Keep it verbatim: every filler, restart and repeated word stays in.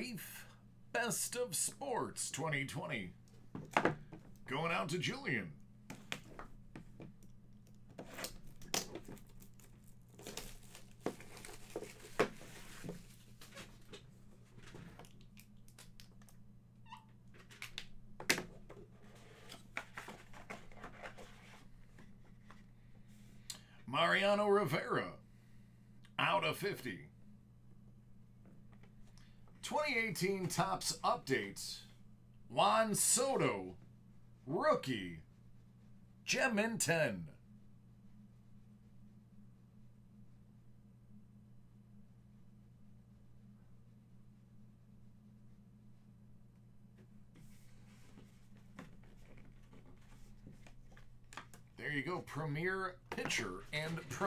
Leaf Best of Sports twenty twenty. Going out to Julian. Mariano Rivera, out of fifty. twenty eighteen Topps Updates, Juan Soto, rookie, gem in ten. There you go, premier pitcher and